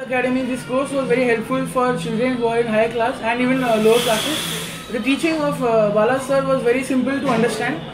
Academy, this course was very helpful for children who are in higher class and even lower classes. The teaching of Bala sir was very simple to understand.